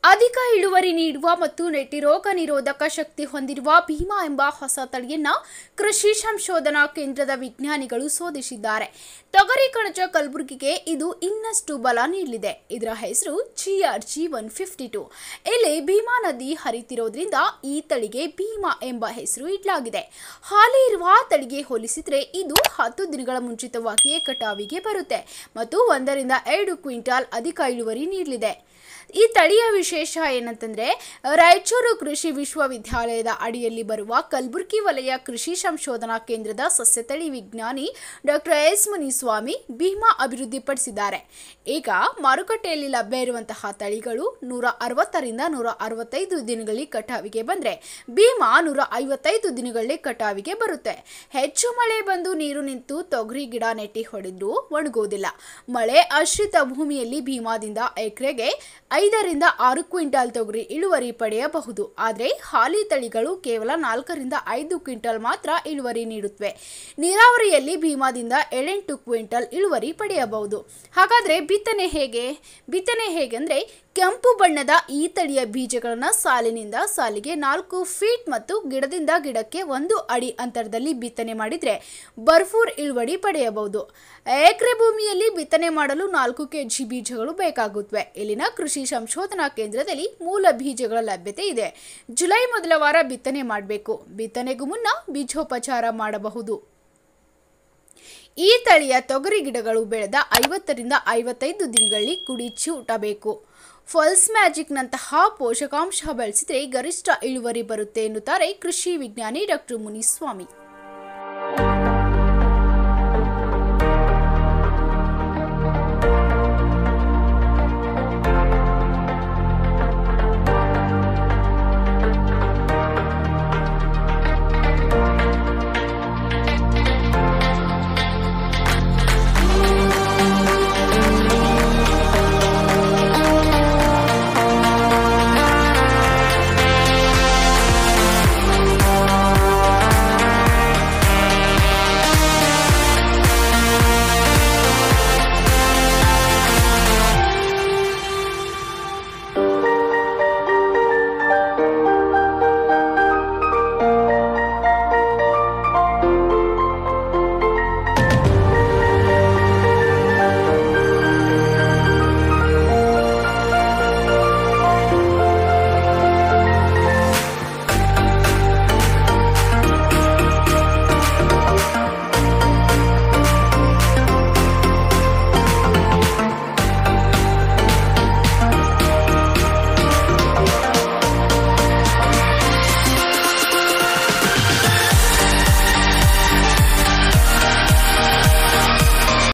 ಅಧಿಕ ಇಳುವರಿ ನೀಡುವ ಮತ್ತು ನೆಟ್ಟಿ ರೋಗ ನಿರೋಧಕ ಶಕ್ತಿ ಹೊಂದಿರುವ ಭೀಮಾ ಎಂಬ ಹೊಸ ತಳಿಯನ್ನ ಕೃಷಿ ಸಂಶೋಧನಾ ಕೇಂದ್ರದ ವಿಜ್ಞಾನಿಗಳು ಶೋಧಿಸಿದ್ದಾರೆ. ತೊಗರಿ ಕಣಜ ಕಲಬುರಗಿಗೆ ಇದು ಇನ್ನಷ್ಟು ಬಲ ನೀಡಲಿದೆ. ಇದರ ಹೆಸರು GRG-152. ಇಲ್ಲಿ ಭೀಮಾ ನದಿ ಹರಿತಿರೋದ್ರಿಂದ ಈ ತಳಿಗೆ ಭೀಮಾ ಎಂಬ ಹೆಸರು ಇಡಲಾಗಿದೆ. ಹಾಲಿ ಇರುವ ತಳಿಗೆ ಹೋಲಿಸಿದರೆ ಇದು 10 ದಿನಗಳ ಮುಂಚಿತವಾಗಿಯೇ ಕಟಾವಿಗೆ ಬರುತ್ತೆ ಮತ್ತು 1 ರಿಂದ 2 ಕ್ವಿಂಟಾಲ್ ಅಧಿಕ ಇಳುವರಿ ನೀಡಲಿದೆ. ಈ ತಳಿಯ ವಿಶೇಷ ಏನಂತಂದ್ರೆ ರಾಯಚೂರು ಕೃಷಿ ವಿಶ್ವವಿದ್ಯಾಲಯದ ಅಡಿಯಲ್ಲಿ ಬರುವ ಕಲಬುರಗಿ ವಲಯ ಕೃಷಿ ಸಂಶೋಧನಾ ಕೇಂದ್ರದ ಸಸ್ಯತಳಿ ವಿಜ್ಞಾನಿ ಡಾಕ್ಟರ್ ಎಸ್ ಮುನಿಸ್ವಾಮಿ ಭೀಮಾ ಅಭಿವೃದ್ಧಿಪಡಿಸಿದ್ದಾರೆ. ಈಗ ಮಾರುಕಟ್ಟೆಯಲ್ಲಿ ಲಭ್ಯ ಇರುವಂತಹ ತಳಿಗಳು 160 ರಿಂದ 165 ದಿನಗಳಲ್ಲಿ ಕಟಾವಿಗೆ ಬಂದ್ರೆ ಭೀಮಾ 155 ದಿನಗಳಲ್ಲಿ ಕಟಾವಿಗೆ ಬರುತ್ತೆ. ಹೆಚ್ಚು ಮಳೆ ಬಂದು ನೀರು ನಿಂತು ತೊಗರಿ ಗಿಡ ನೆಟ್ಟಿ ಹೊಡೆದ್ರೂ ಒಣಗೋದಿಲ್ಲ. ಮಳೆ ಆಶ್ರಿತ ಭೂಮಿಯಲ್ಲಿ ಭೀಮಾದಿಂದ ಎಕರೆಗೆ 5 ರಿಂದ 6 ಕ್ವಿಂಟಾಲ್ ತೊಗರಿ ಇಳುವರಿ ಪಡೆಯಬಹುದು. ಆದರೆ ಹಾಲಿ ತಳಿಗಳು ಕೇವಲ 4 ರಿಂದ 5 ಕ್ವಿಂಟಾಲ್ ಮಾತ್ರ ಇಳುವರಿ ನೀಡುತ್ತವೆ. ನೀರಾವರಿಯಲ್ಲಿ ಭೀಮಾದಿಂದ 7-8 ಕ್ವಿಂಟಾಲ್ ಇಳುವರಿ ಪಡೆಯಬಹುದು. ಹಾಗಾದ್ರೆ ಬಿತ್ತನೆ ಹೇಗೆಂದ್ರೆ ಕೆಂಪು ಬಣ್ಣದ ಈ ತಳಿಯ ಬೀಜಗಳನ್ನು ಸಾಲಿನಿಂದ ಸಾಲಿಗೆ 4 ಫೀಟ್ ಮತ್ತು ಗಿಡದಿಂದ ಗಿಡಕ್ಕೆ 1 ಅಡಿ ಅಂತರದಲ್ಲಿ ಬಿತ್ತನೆ ಮಾಡಿದ್ರೆ ಭರ್ಪೂರ್ ಇಳುವರಿ ಪಡೆಯಬಹುದು. ಎಕರೆ ಭೂಮಿಯಲ್ಲಿ ಬಿತ್ತನೆ ಮಾಡಲು 4 ಕೆಜಿ ಬೀಜಗಳು ಬೇಕಾಗುತ್ತವೆ. ಇಲ್ಲಿನ ಕೃಷಿ ಸಂಶೋಧನಾ ಕೇಂದ್ರದಲ್ಲಿ ಮೂಲ ಬೀಜಗಳ ಲಭ್ಯತೆ ಇದೆ. ಜುಲೈ ಮೊದಲ ವಾರ ಬಿತ್ತನೆ ಮಾಡಬೇಕು. ಬಿತ್ತನೆಗೂ ಮುನ್ನ ಬೀಜೋಪಚಾರ ಮಾಡಬಹುದು. ಈ ತಳಿಯ ತೊಗರಿ ಗಿಡಗಳು ಬೆಳೆದ 50 ರಿಂದ 55 ದಿನಗಳಲ್ಲಿ ಕುಡಿ ಚೂಟಬೇಕು. ಫಲ್ಸ್ ಮ್ಯಾಜಿಕ್ನಂತಹ ಪೋಷಕಾಂಶ ಬಳಸಿದರೆ ಗರಿಷ್ಠ ಇಳುವರಿ ಬರುತ್ತೆ ಎನ್ನುತ್ತಾರೆ ಕೃಷಿ ವಿಜ್ಞಾನಿ ಡಾಕ್ಟರ್ ಮುನಿಸ್ವಾಮಿ.